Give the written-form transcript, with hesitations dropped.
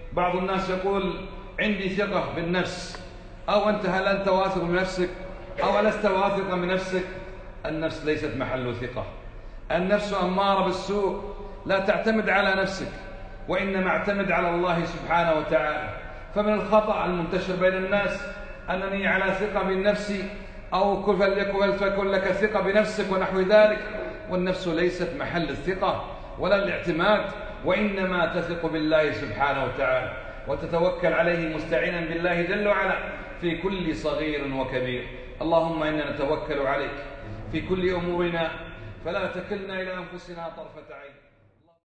بعض الناس يقول عندي ثقة بالنفس، أو هل أنت واثق من نفسك أو لست واثقا من نفسك؟ النفس ليست محل ثقة، النفس أمارة بالسوء، لا تعتمد على نفسك وإنما اعتمد على الله سبحانه وتعالى. فمن الخطأ المنتشر بين الناس أنني على ثقة من نفسي، أو فليكن لك ثقة بنفسك ونحو ذلك، والنفس ليست محل الثقة ولا الاعتماد، وإنما تثق بالله سبحانه وتعالى وتتوكل عليه مستعينا بالله جل وعلا في كل صغير وكبير. اللهم إنا نتوكل عليك في كل أمورنا، فلا تكلنا إلى أنفسنا طرفة عين.